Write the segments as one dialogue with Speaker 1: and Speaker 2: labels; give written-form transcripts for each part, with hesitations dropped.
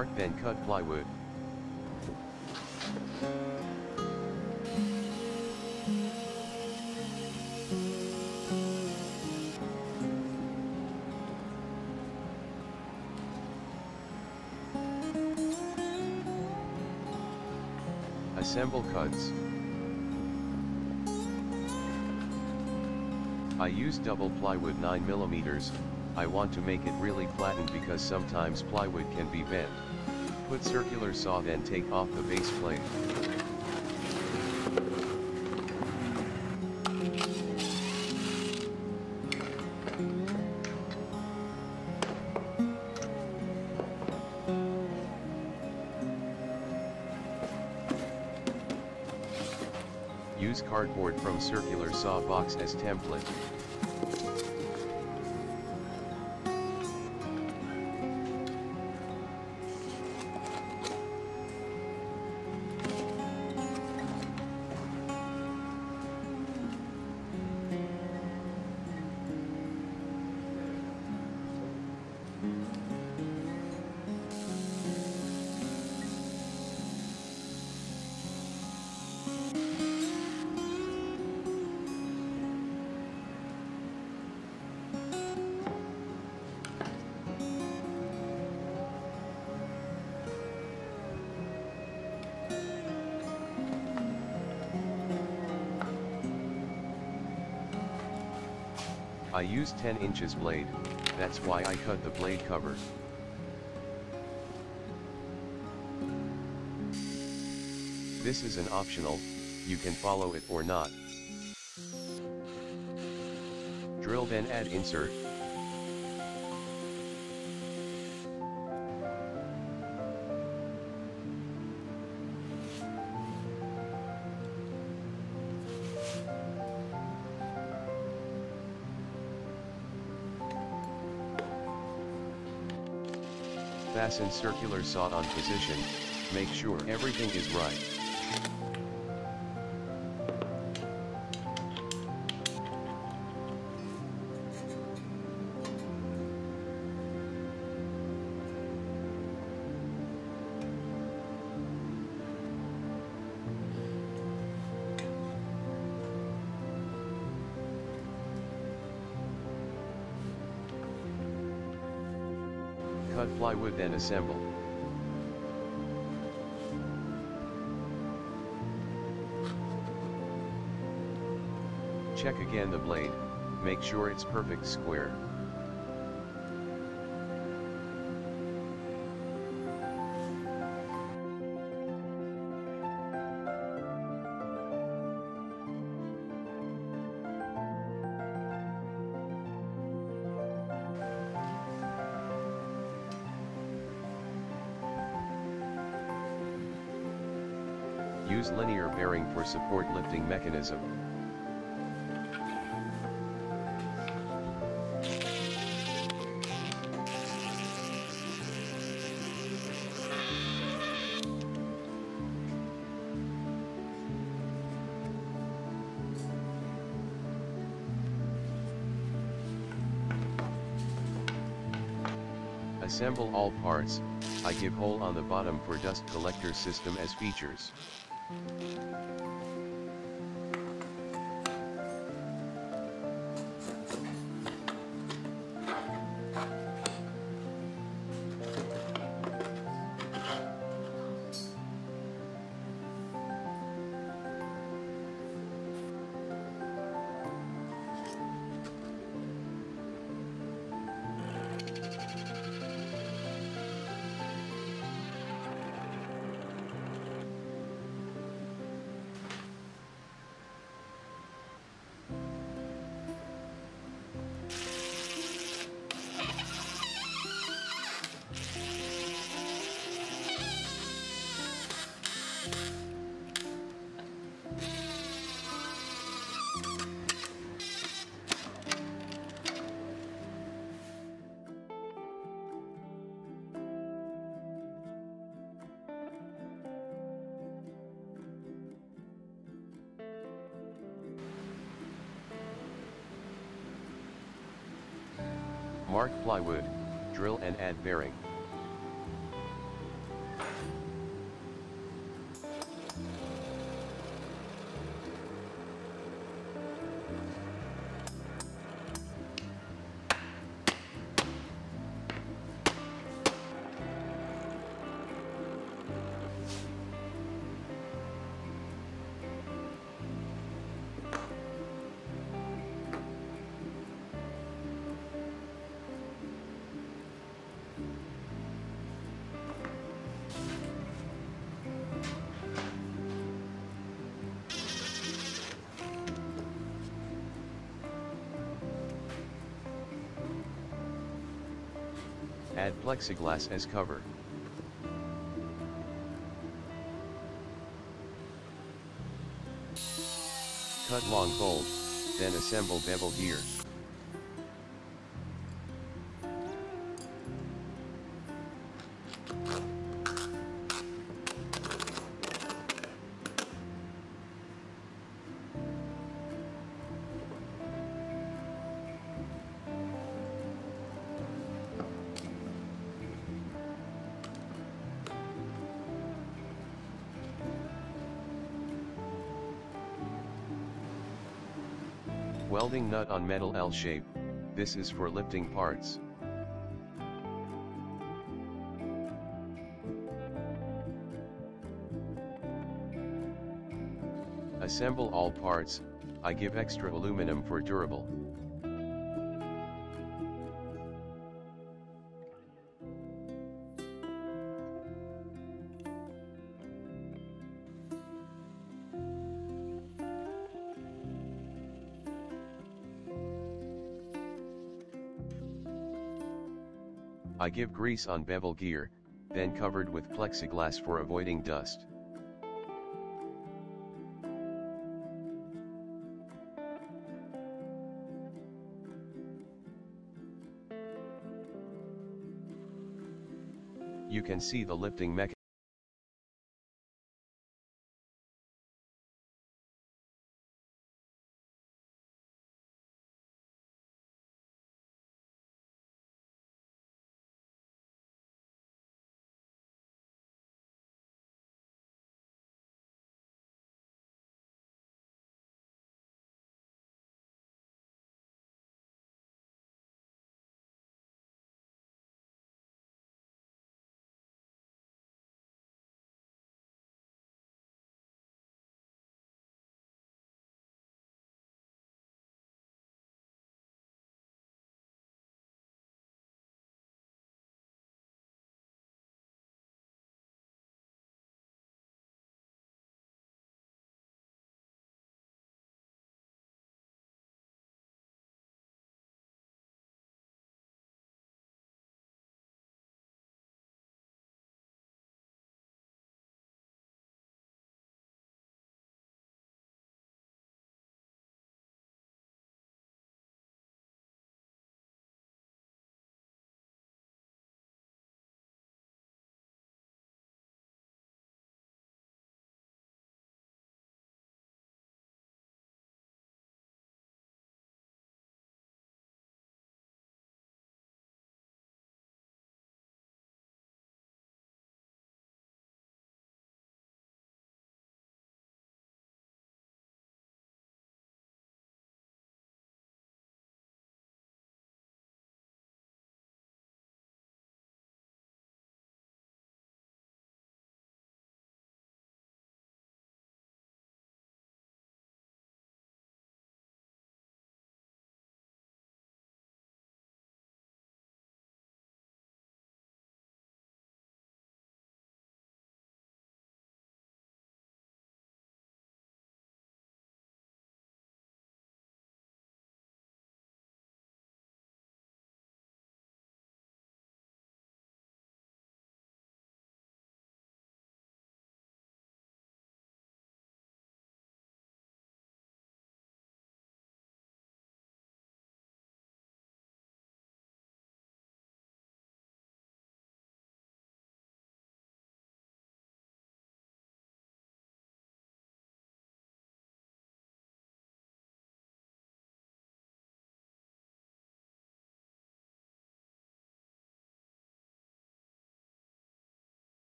Speaker 1: Mark then cut plywood. Assemble cuts. I use double plywood 9mm, I want to make it really flattened because sometimes plywood can be bent. Put circular saw then take off the base plate. Use cardboard from circular saw box as template. I used 10 inches blade, that's why I cut the blade cover. This is an optional, you can follow it or not. Drill then add insert. Fasten circular saw on position, make sure everything is right. Cut plywood then assemble. Check again the blade, make sure it's perfect square. Use linear bearing for support lifting mechanism. Assemble all parts, I give hole on the bottom for dust collector system as features. Mark plywood, drill and add bearing. Add plexiglass as cover. Cut long bolt, then assemble bevel gear. Welding nut on metal L shape, this is for lifting parts. Assemble all parts, I give extra aluminum for durable. I give grease on bevel gear, then covered with plexiglass for avoiding dust. You can see the lifting mechanism.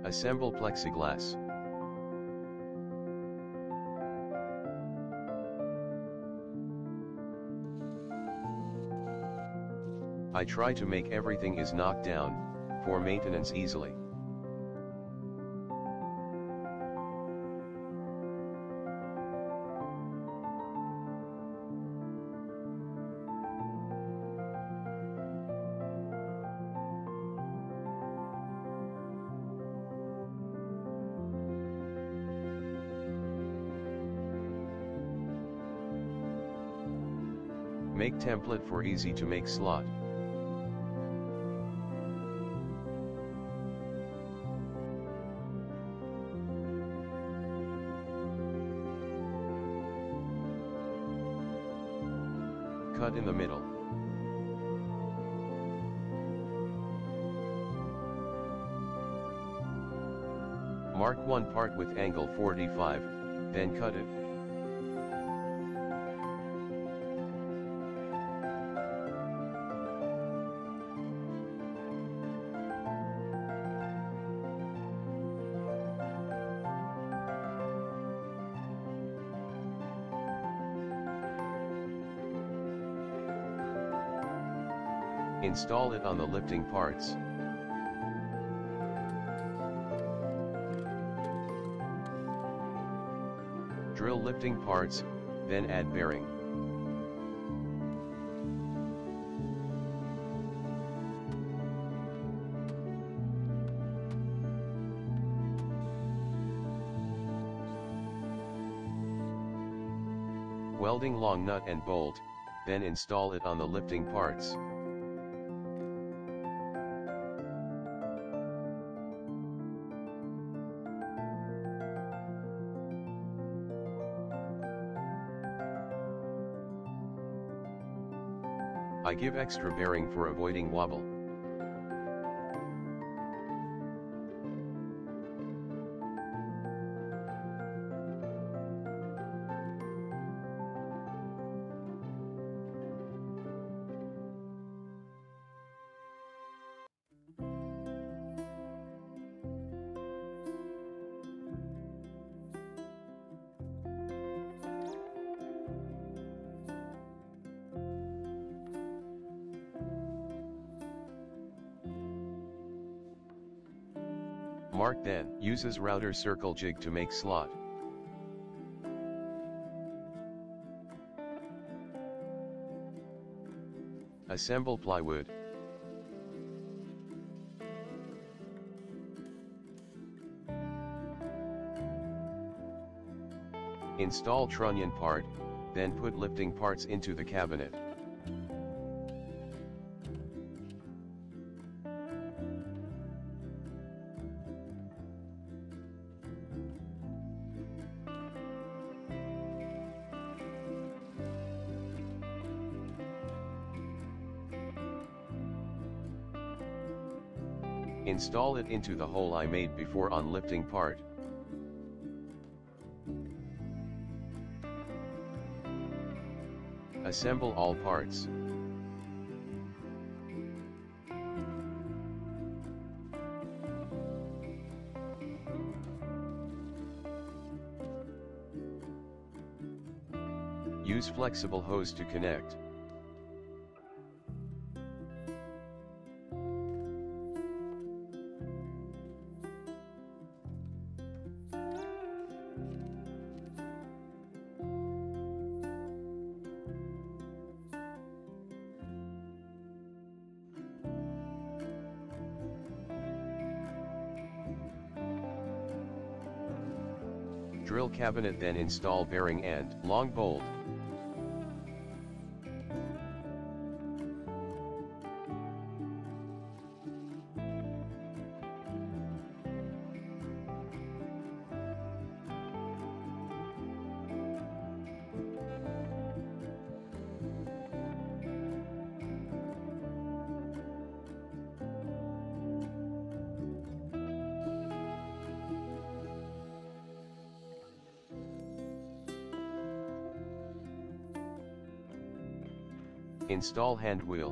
Speaker 1: Assemble plexiglass. I try to make everything is knocked down, for maintenance easily. Make template for easy to make slot. Cut in the middle. Mark one part with angle 45, then cut it. Install it on the lifting parts. Drill lifting parts, then add bearing. Welding long nut and bolt, then install it on the lifting parts. I give extra bearing for avoiding wobble. Mark then uses router circle jig to make slot. Assemble plywood. Install trunnion part, then put lifting parts into the cabinet. Install it into the hole I made before on lifting part. Assemble all parts. Use flexible hose to connect. Drill cabinet, then install bearing and long bolt. Install hand wheel.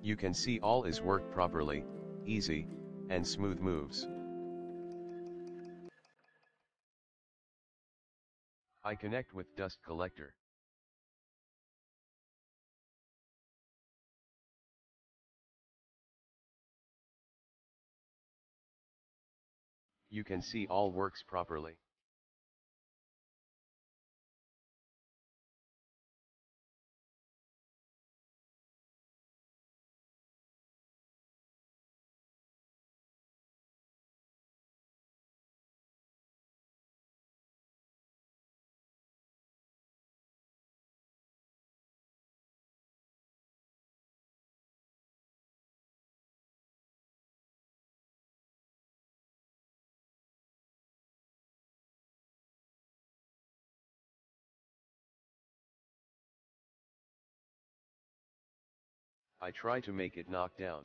Speaker 1: You can see all is worked properly, easy, and smooth moves. I connect with dust collector. You can see all works properly. I try to make it knock down.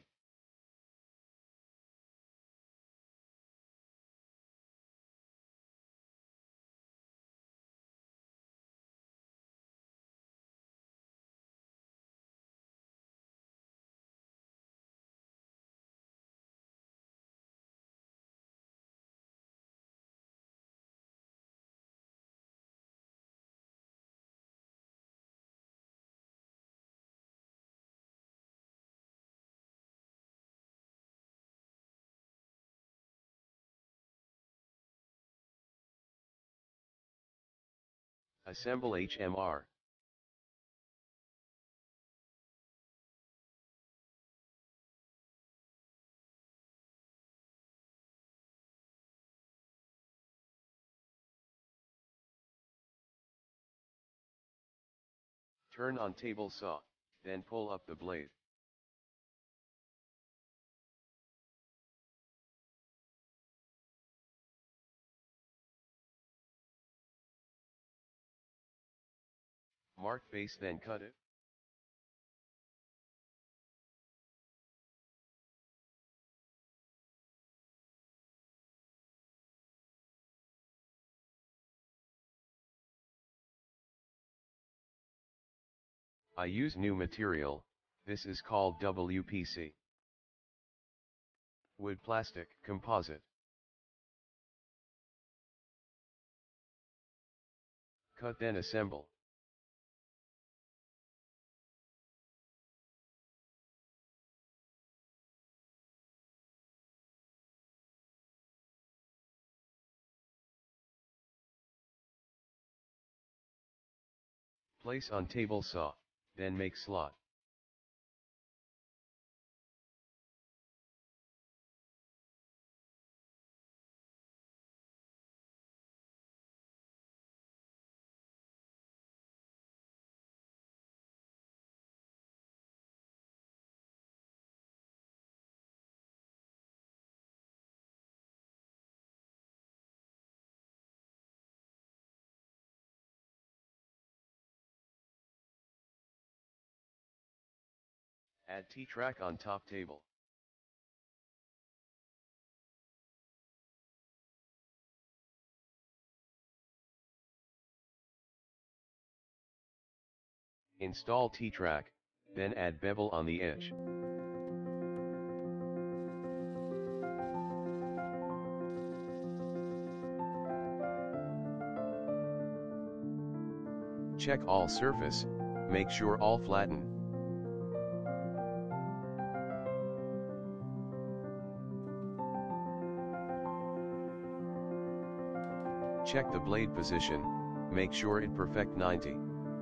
Speaker 1: Assemble HMR. Turn on table saw, then pull up the blade. Mark base, then cut it. I use new material, this is called WPC. Wood plastic composite. Cut then assemble. Place on table saw, then make slot. Add T-track on top table. Install T-track, then add bevel on the edge. Check all surface, make sure all flatten. Check the blade position, make sure it perfect 90.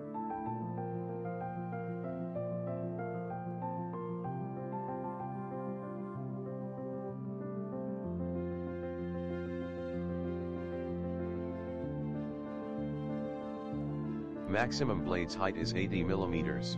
Speaker 1: Maximum blade's height is 80 millimeters.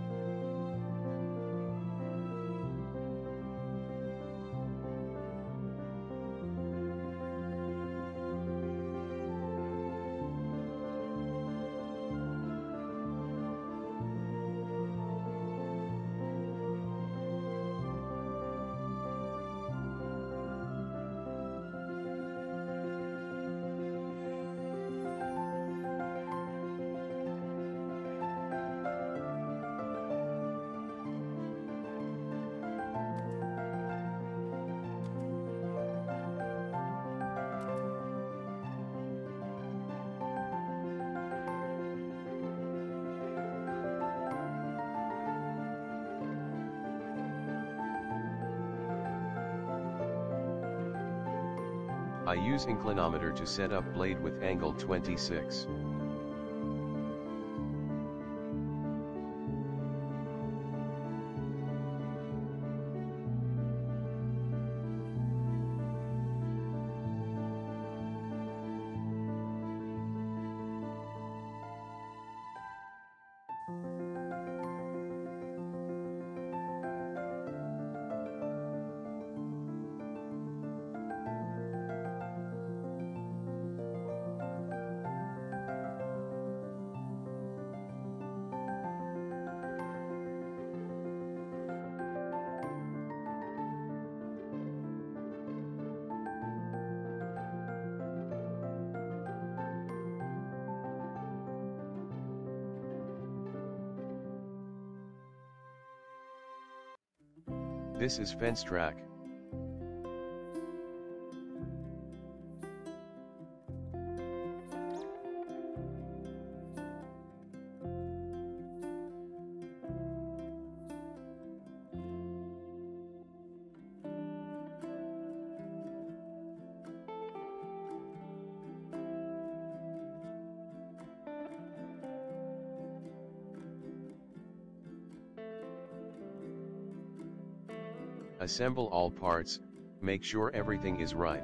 Speaker 1: I use inclinometer to set up blade with angle 26. This is fence track. Assemble all parts, make sure everything is right.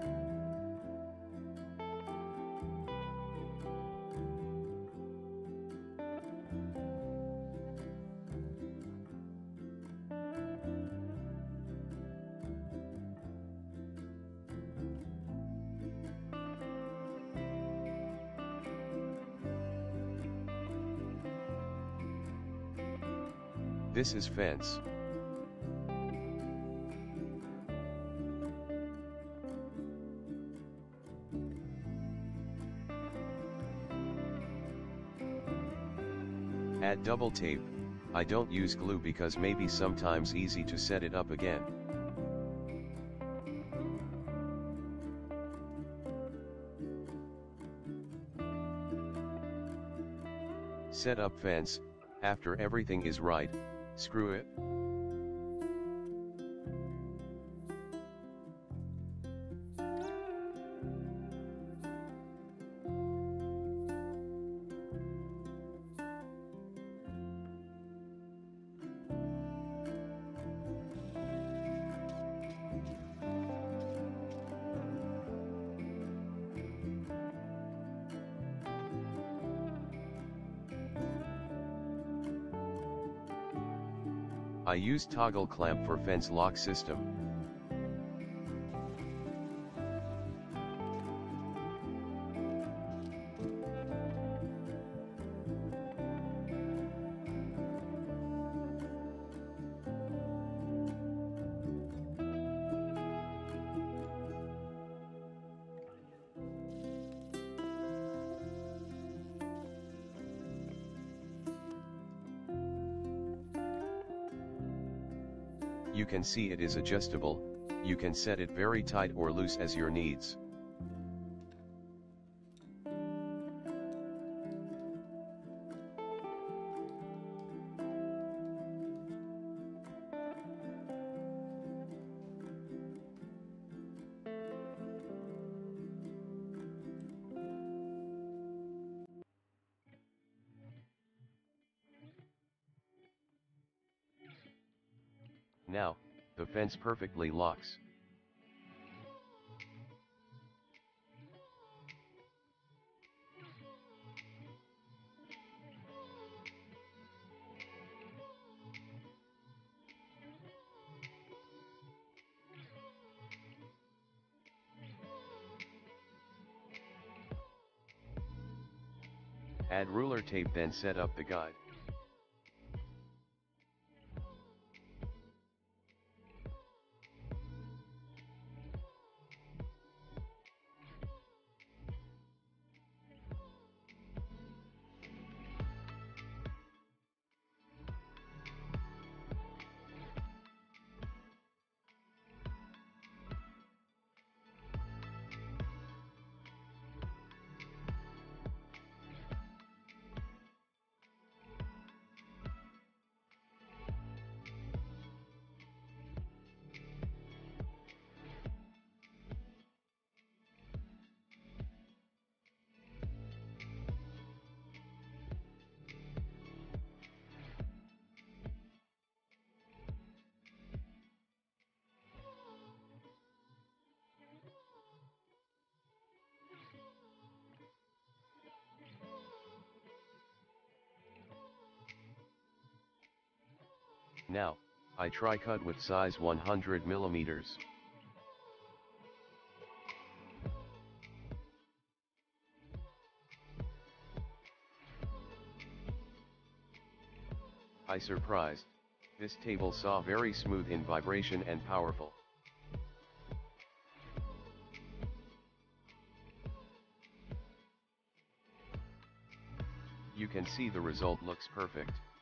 Speaker 1: This is fence. Add double tape. I don't use glue because maybe sometimes easy to set it up again. Set up fence. After everything is right, screw it. I use toggle clamp for fence lock system. You can see it is adjustable, you can set it very tight or loose as your needs. Now, the fence perfectly locks. Add ruler tape, then set up the guide. Now, I try cut with size 100 millimeters. I surprised, this table saw very smooth in vibration and powerful. You can see the result looks perfect.